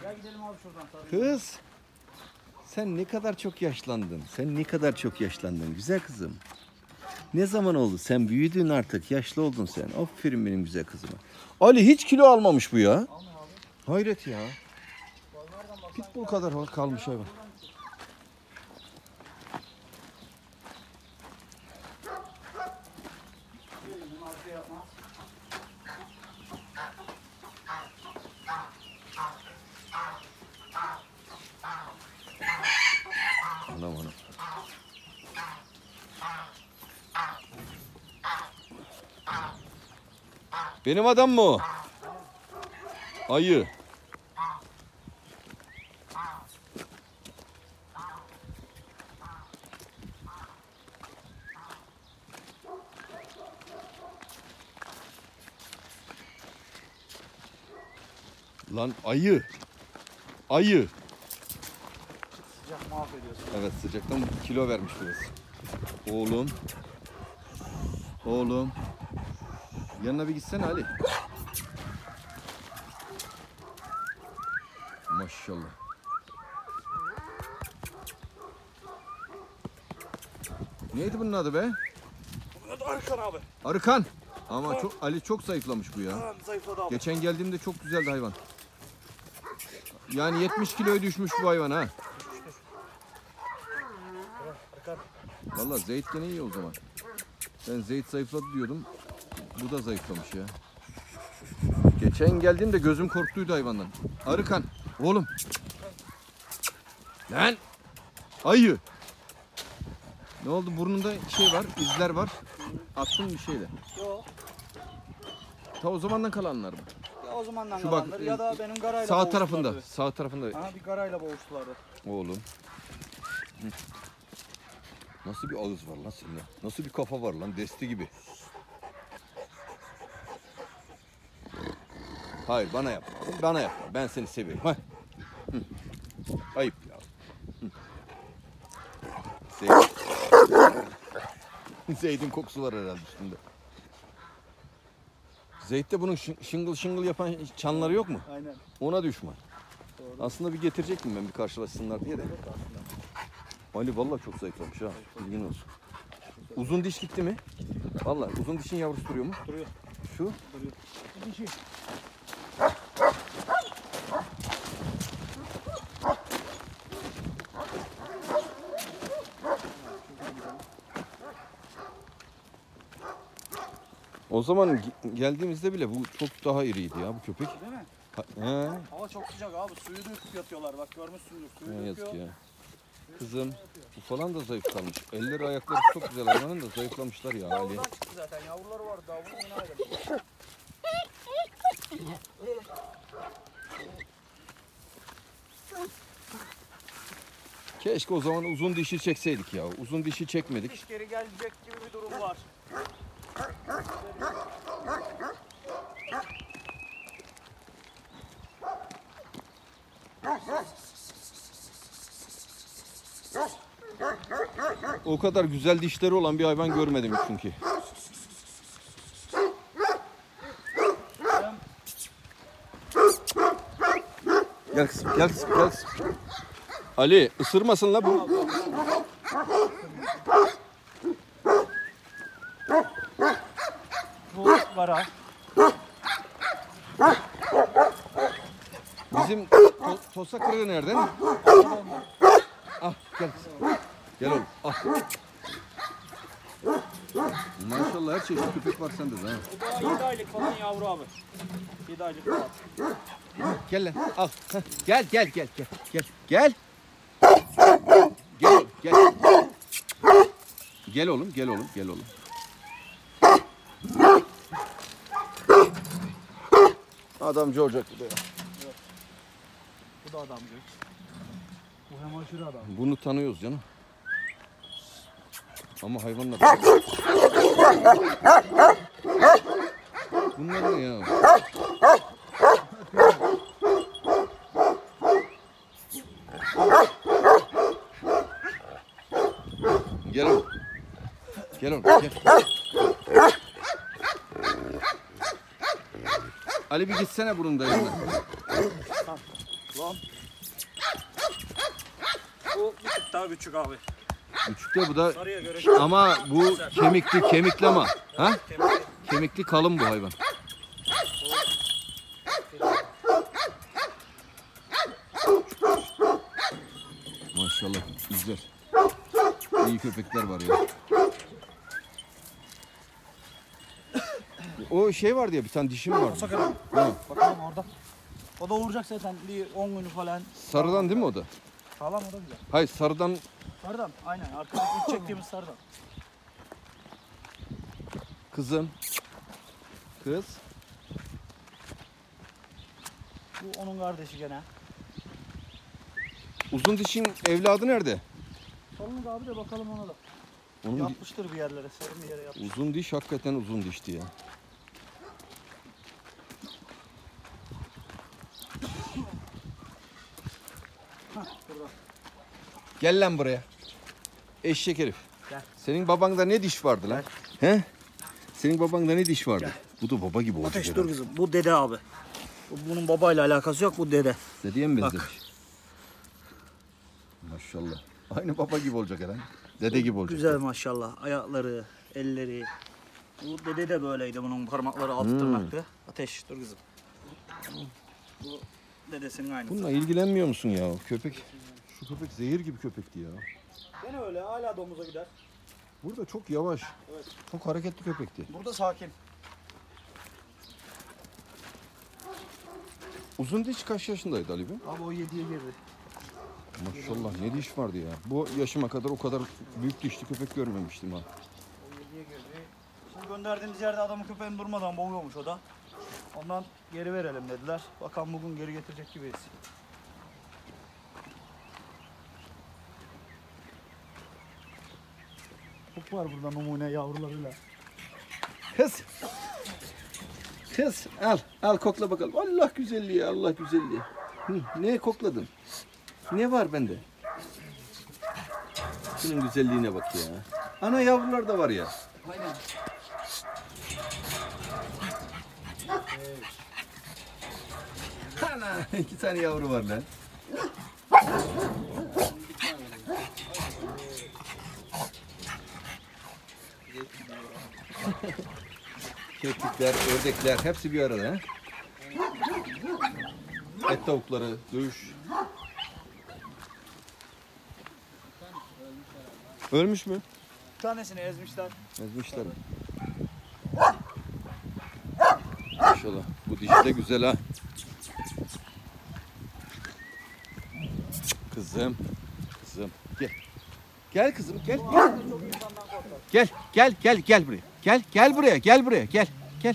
Gel gidelim abi şuradan. Kız. Sen ne kadar çok yaşlandın. Sen ne kadar çok yaşlandın güzel kızım. Ne zaman oldu? Sen büyüdün artık. Yaşlı oldun sen. Aferin benim güzel kızıma. Ali hiç kilo almamış bu ya. Hayret ya. Pitbull kadar kalmış hayvan. Anam anam. Benim adam mı o? Ayı. Lan ayı. Ayı. Sıcak mahvediyorsun. Evet sıcaktan kilo vermiş biraz. Oğlum. Oğlum. Yanına bir gitsene Ali. Maşallah. Neydi bunun adı be? Bunun adı Arkan abi. Arıkan. Ama çok Ali çok zayıflamış bu ya. Tamam zayıfladı abi. Geçen geldiğimde çok güzeldi hayvan. Yani 70 kiloya düşmüş bu hayvan ha. Arkan. Vallahi Zeyt gene iyi o zaman. Ben Zeyt zayıfladı diyordum. Bu da zayıflamış ya. Geçen geldiğimde gözüm korktuydu hayvandan. Arıkan. Oğlum. Lan. Ayı. Ne oldu? Burnunda şey var, izler var. Attın bir şeyle. Yok. Ta o zamandan kalanlar mı? Ya o zamandan Şu bak, kalandır ya da benim garayla Sağ boğuştular tarafında. gibi. Sağ tarafında. Aha bir garayla boğuştulardı. Oğlum. Hı. Nasıl bir ağız var lan senin? Nasıl bir kafa var lan? Desti gibi. Hayır bana yap. Bana yap. Ben seni seviyorum. Hay. Hı. Ayıp ya. Hı. Zeytin kokusu var herhalde üstünde. Zeytte bunun şıngıl şıngıl yapan çanları yok mu? Aynen. Ona düşman. Doğru. Aslında bir getirecektim ben bir karşılaşsınlar diye de. Ali vallahi çok zayıflamış ha. Bilgin olsun. Uzun diş gitti mi? Vallahi uzun dişin yavrusu duruyor mu? Duruyor. Şu? Duruyor. Dişi. O zaman geldiğimizde bile bu çok daha iriydi ya bu köpek. Değil mi? He. Hava çok sıcak abi. Suyu döküp yatıyorlar. Bak görmüşsündür. Suyu Ne döküyor. yazık ya. Kızım bu falan da zayıf kalmış. Elleri ayakları çok güzel hayvanın da zayıflamışlar ya Ali. Yavrudan çıktı zaten. Yavruları vardı. Daha bunu yeni ayrıldı. Keşke o zaman uzun dişi çekseydik ya. Uzun dişi çekmedik. Diş geri gelecek gibi bir durum var. O kadar güzel dişleri olan bir hayvan görmedim çünkü. Gel kızım, gel kızım, gel kızım. Ali ısırmasın la bu. Bu gara. Bizim tosa kırığı nerede? Ah gel kızım. Gel oğlum. Ah. Maşallah her çeşit köpek var sende de ha. Bu da 7 aylık falan yavru abi. 7 aylık falan. Gel lan al. Heh. Gel gel gel gel gel gel. Gel gel. Gel oğlum gel oğlum gel oğlum. Adamcı olacak bu da ya. Bu da adamcı. Bu hem aşırı adam. Bunu tanıyoruz canım. Ama hayvanlar... Bunlar ne ya? Gel oğlum. Gel oğlum gel. Ali bir gitsene bunun da yanına. Lan. Bu bir tık daha küçük abi. Küçükte bu da Sarıya göre. ama bu kemikli ama. Ha? Kemikli. Kemikli kalın bu hayvan. Maşallah güzel. İyi köpekler var ya. O şey vardı ya bir tane dişi mi vardı? Bakalım. Ha, Bakalım orada. O da uğuracak zaten bir 10 günü falan. sarıdan değil mi o da? Sağlam o da güzel. Hayır sarıdan Sarıdan aynen. Arkadaki ilk çektiğimiz sarıdan. kızım. Kız. Bu onun kardeşi gene. Uzun dişin evladı nerede? Salınık abi de bakalım ona da. Onun Yapmıştır bir yerlere. Serin bir yere yapmış. uzun diş hakikaten uzun dişti ya. Burada. Gel lan buraya. Eşek herif. Gel. Senin babanda ne diş vardı lan? He? Senin babanda ne diş vardı? Bu da baba gibi oldu. Ateş dur kızım. Bu dede abi. Bunun babayla alakası yok. Bu dede. Dedeye mi Bak. benzemiş? Maşallah. Aynı baba gibi olacak herhalde. Dede gibi olacak. Güzel maşallah. Ayakları, elleri. Bu dede de böyleydi. Bunun parmakları altı tırnaktı. Ateş dur kızım. Bu dedesinin aynısı. Bununla ilgilenmiyor musun ya? Köpek, şu köpek zehir gibi köpekti ya. Gene öyle. Hala domuza gider. Burada çok yavaş. Evet. Çok hareketli köpekti. Burada sakin. Uzun diş kaç yaşındaydı Ali Bey? Abi o 7'ye girdi. Maşallah ne diş vardı ya. Bu yaşıma kadar o kadar büyük dişli köpek görmemiştim ha. O 7'ye girdi. Şimdi gönderdiğimiz yerde adamın köpeğin durmadan boğuyormuş o da. Ondan geri verelim dediler. Bakalım bugün geri getirecek gibiyiz. Çok var burada numune yavrularıyla. Kız. Kız al kokla bakalım. Allah güzelliği Allah güzelliği. Hı, ne kokladın? Ne var bende? Şunun güzelliğine bak ya. Ana yavrular da var ya. Aynen. Ana 2 tane yavru var lan. Keklikler, ördekler hepsi bir arada. He? Et tavukları, dövüş. Ölmüş mü? Bir tanesini ezmişler. Ezmişler mi? Maşallah. Bu dişi de güzel ha. Kızım. Kızım. Gel. Gel kızım gel. Gel. Gel buraya. Gel buraya. Gel.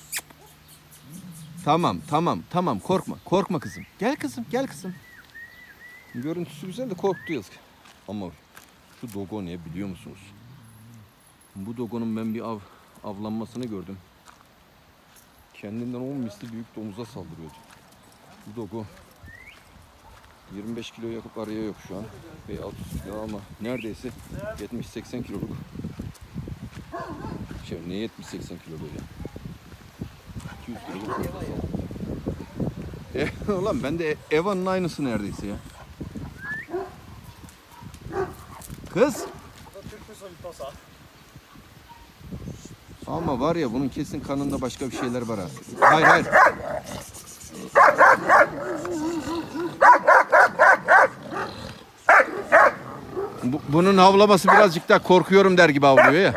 Tamam. Korkma kızım. Gel kızım. Görüntüsü güzel de korktu yazık. Ama şu dogo ne biliyor musunuz? Bu dogonun ben bir avlanmasını gördüm. Kendinden 10 misli büyük domuza saldırıyordu. Bu dogo 25 kilo yakıp araya yok şu an. Ve 30 kilo ama neredeyse 70-80 kiloluk. Ne 70-80 kilo böyle? 200 kiloluk domuza saldırıyor. Ulan ben de Eva'nın aynısı neredeyse ya. Kız. Bu da Türk usulü. Ama var ya bunun kesin kanında başka bir şeyler var ha. Hayır. Bunun havlaması birazcık daha korkuyorum der gibi havlıyor ya.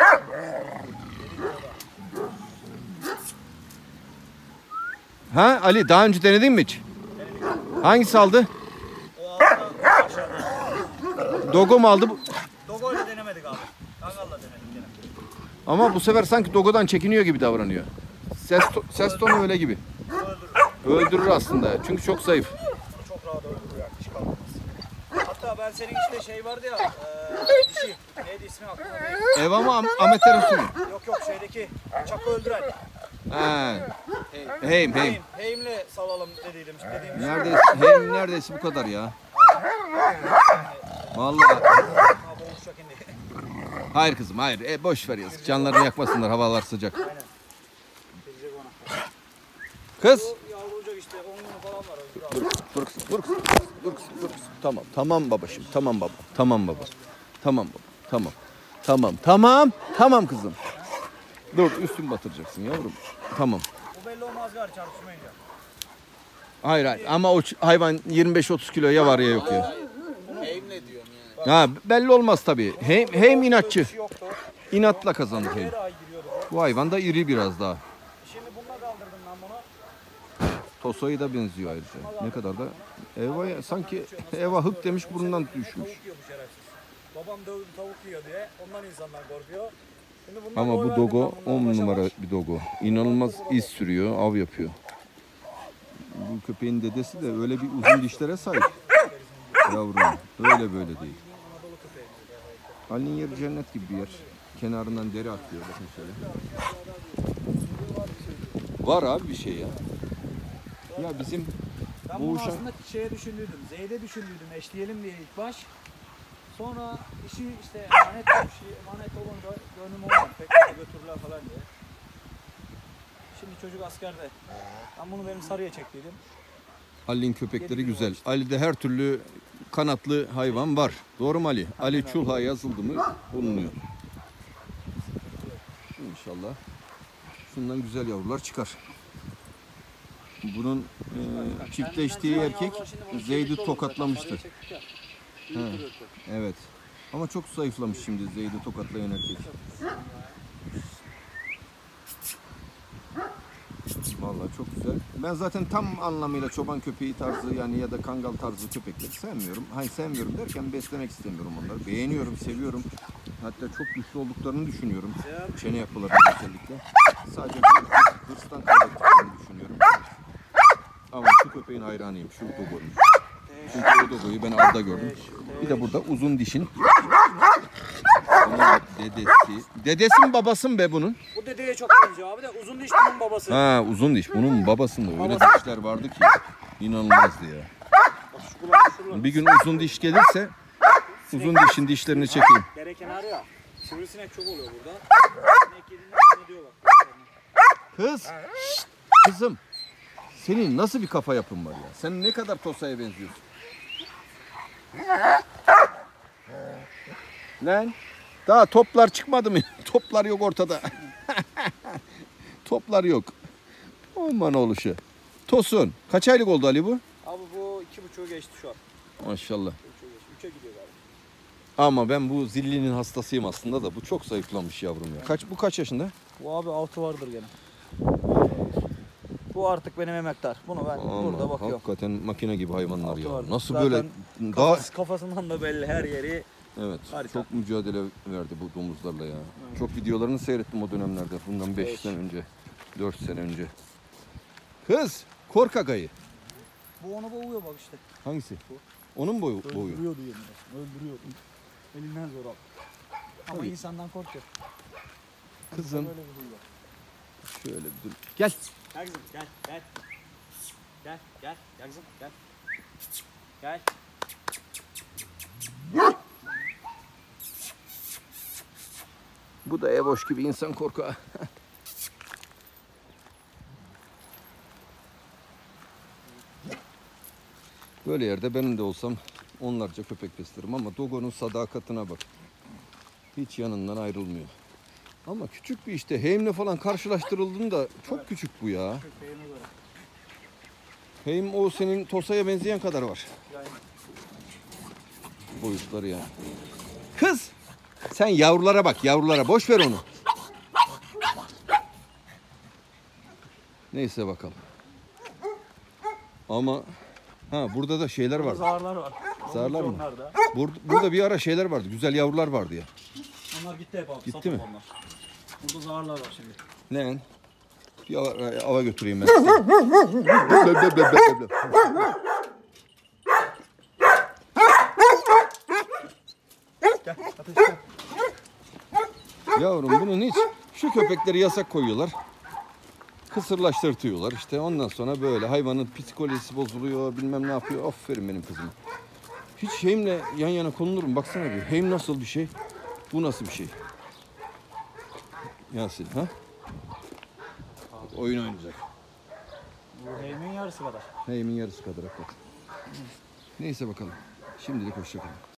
Ha Ali daha önce denedin mi hiç? Hangisi aldı? O altta aşağıda. Dogo mu aldı? Dogo ile denemedik abi. Kangal'la denedik gene. Ama bu sefer sanki Dogo'dan çekiniyor gibi davranıyor. Ses tonu öyle gibi. Öldürür aslında çünkü çok zayıf. Çok rahat öldürür yani. Hiç kalmaz. Hatta ben senin işte şey vardı ya. Dişi. Neydi ismi aklıma değil. Eva mı Amaterasu mu? Yok Şeydeki çakı öldüren. Ha. Heym. Heym'le salalım dediydim. Neredeyse bu kadar ya. Vallahi. Ha boğuşacak indi. Hayır kızım hayır. Boş ver yazık. Canlarını yakmasınlar havalar sıcak. Aynen. Gelecek ona. Kız. O yavrucak işte 10 gün falan var. Dur kızım, dur kızım, dur kızım, dur kızım. Tamam, tamam babacığım, tamam baba, tamam baba. Tamam baba, tamam. Tamam kızım. Dur, üstünü batıracaksın yavrum. Tamam. O belli olmaz gari çarpışmayınca. Hayır ama o hayvan 25-30 kiloya var ya yok ya. Heym ne diyorum yani? Ha belli olmaz tabii. Hem inatçı. İnatla kazandı hem. Bu hayvan da iri biraz daha. Şimdi bununla kaldırdım ben bunu. Toso'ya da benziyor ayrıca. Ne kadar da Eva'ya sanki Eva hık demiş burnundan düşmüş. Tavuk yiyor bu şerefsiz. Babam dövdü tavuk yiyor diye. Ondan insanlar korkuyor. Şimdi bundan Ama boy bu verdim dogo ben, bundan 10 başa numara baş. bir dogo. İnanılmaz iz sürüyor, av yapıyor. Bu köpeğin dedesi de öyle bir uzun dişlere sahip. Yavrum öyle böyle değil. Ali'nin yeri cennet gibi bir yer. Kenarından deri akıyor bakın şöyle. Var abi bir şey ya. Ya bizim Ben bu bunu uşak aslında şeye düşündüydüm. Zeyde düşündüydüm. Eşleyelim diye ilk baş. Sonra işi işte emanet olunca gönlüm olmadı. Pek de götürürler falan diye. Şimdi çocuk askerde. Ben bunu benim sarıya çektiydim. Ali'nin köpekleri güzel. Ali'de her türlü kanatlı hayvan var. Doğru mu Ali? Ali Çulha yazıldı mı bulunuyor. İnşallah şundan güzel yavrular çıkar. Bunun çiftleştiği erkek Zeyd'i tokatlamıştı. He, evet. Ama çok zayıflamış şimdi Zeyd'i tokatlayan erkek. Vallahi çok güzel. Ben zaten tam anlamıyla çoban köpeği tarzı yani ya da kangal tarzı köpekleri sevmiyorum. Hayır sevmiyorum derken beslemek istemiyorum onları. Beğeniyorum, seviyorum. Hatta çok güçlü olduklarını düşünüyorum. Çene yapılarında özellikle. Sadece hırstan kaybettiklerini düşünüyorum. Ama şu köpeğin hayranıyım. Şu dogo'nun. Çünkü o dogo'yu ben avda gördüm. Bir de burada uzun dişin. Bunun dedesi. Dedesi mi babası mı be bunun? Bu dedeye çok benziyor abi de uzun diş bunun babası. Ha uzun diş. Bunun babasında öyle dişler vardı ki inanılmazdı ya. Şu kulağın şuraları. Bir gün uzun diş gelirse uzun dişin dişlerini çekeyim. Dere kenarı ya. Sivrisinek çok oluyor burada. Sinek yediğinden bunu diyorlar. Kız. Şşt, kızım. Senin nasıl bir kafa yapın var ya? Sen ne kadar Tosa'ya benziyorsun. Lan. Daha toplar çıkmadı mı? Toplar yok ortada. Toplar yok. Aman oluşu. Tosun. Kaç aylık oldu Ali bu? Abi bu 2,5'u geçti şu an. Maşallah. 3'e gidiyor galiba. Ama ben bu zillinin hastasıyım aslında da bu çok zayıflamış yavrum ya. Bu kaç yaşında? Bu abi 6 vardır gene. Bu artık benim emektar. Bunu ben burada bakıyorum. Hakikaten makine gibi hayvanlar Altı ya. vardır. Nasıl Zaten böyle daha Kafasından da belli her yeri. evet Harika. çok mücadele verdi bu domuzlarla ya. Çok videolarını seyrettim o dönemlerde. Bundan 5 sene önce, 4 sene önce. Kız, korkak ayı. Bu onu boğuyor bak işte. Hangisi? Onun boyu. Öldürüyordu yemin. Öldürüyordu. Elinden zor al. Ama Tabii. insandan korkuyor. Kızım Böyle bir huy var. şöyle bir dur. Gel. Gel kızım gel gel. Gel gel gel kızım gel. Gel. Bu da Evoş gibi insan korkağı. Böyle yerde benim de olsam onlarca köpek beslerim ama Dogo'nun sadakatine bak. Hiç yanından ayrılmıyor. Ama küçük bir işte Heim'le falan karşılaştırıldığında çok küçük bu ya. Köpeğine göre. Heim o senin Tosa'ya benzeyen kadar var. Yani. Boyutları yani. Kız! Sen yavrulara bak yavrulara boş ver onu. Neyse bakalım. Ama burada da şeyler vardı. Zarlar var. Zarlar mı? Onlarda. Burada bir ara şeyler vardı. Güzel yavrular vardı ya. Onlar gitti hep abi. Gitti satıldı mi? Onlar. Burada zarlar var şimdi. Ne? Bir ava götüreyim ben sizi. Gel ateş gel. Yavrum bunun hiç şu köpekleri yasak koyuyorlar. Kısırlaştırtıyorlar işte ondan sonra böyle hayvanın psikolojisi bozuluyor bilmem ne yapıyor. Aferin benim kızım. Hiç Heim'le yan yana konulur mu? Baksana bir. Heim nasıl bir şey? Bu nasıl bir şey? Yasin ha? Oyun oynayacak. Bu heymin yarısı kadar. Heyimin yarısı kadar hakikaten. Neyse bakalım. Şimdilik hoşça kalın.